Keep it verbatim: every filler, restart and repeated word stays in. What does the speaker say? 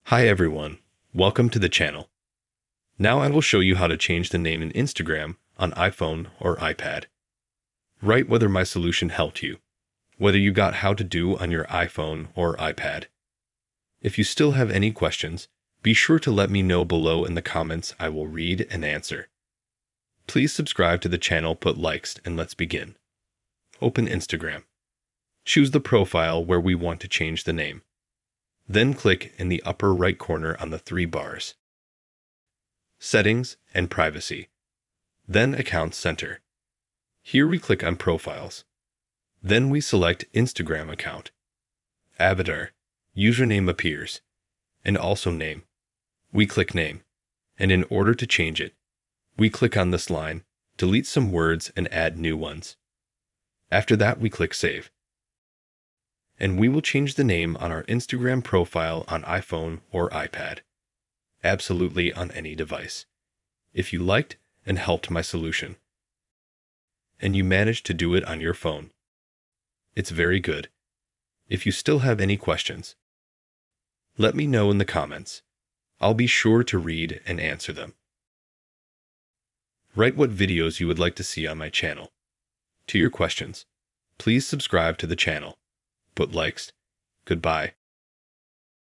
Hi everyone, welcome to the channel. Now I will show you how to change the name in Instagram on iPhone or iPad. Write whether my solution helped you, whether you got how to do on your iPhone or iPad. If you still have any questions, be sure to let me know below in the comments. I will read and answer. Please subscribe to the channel, put likes, and let's begin. Open Instagram. Choose the profile where we want to change the name. Then click in the upper right corner on the three bars. Settings and Privacy. Then Account Center. Here we click on Profiles. Then we select Instagram account. Avatar. Username appears. And also name. We click Name. And in order to change it, we click on this line, delete some words and add new ones. After that, we click Save. And we will change the name on our Instagram profile on iPhone or iPad. Absolutely on any device. If you liked and helped my solution, and you managed to do it on your phone, it's very good. If you still have any questions, let me know in the comments. I'll be sure to read and answer them. Write what videos you would like to see on my channel. To your questions, please subscribe to the channel. Put likes. Goodbye.